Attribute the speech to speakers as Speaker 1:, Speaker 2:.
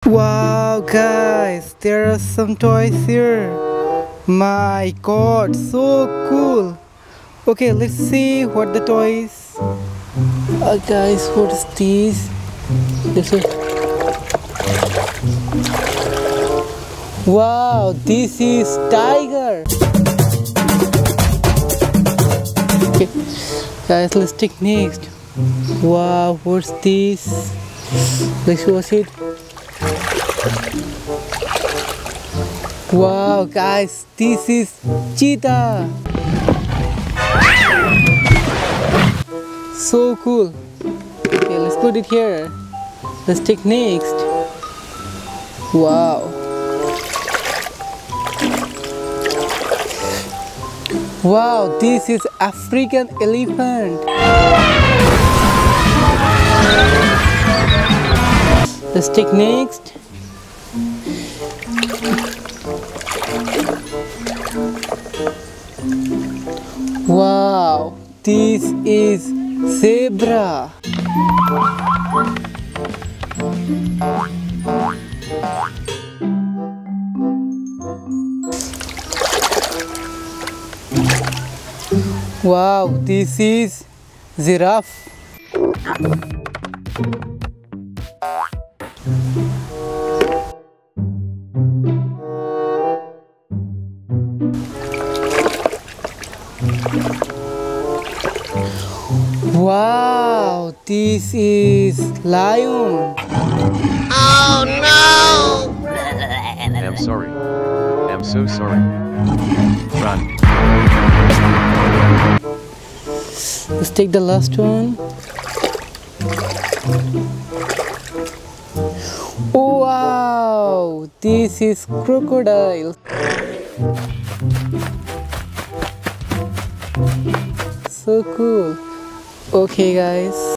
Speaker 1: Wow guys, there are some toys here. My god, so cool. Okay, let's see what the toys. Guys, what is this? Wow, this is tiger. Okay, guys, let's take next. Wow, what's this? Let's watch it. Wow guys, this is cheetah. So cool. Okay, let's put it here. Let's take next. Wow. Wow, this is African elephant. Let's take next. Wow, this is zebra. Wow, this is giraffe. Wow, this is lion.
Speaker 2: Oh no!
Speaker 3: I'm sorry. I'm so sorry. Run.
Speaker 1: Let's take the last one. Wow, this is crocodile. So cool. Okay guys.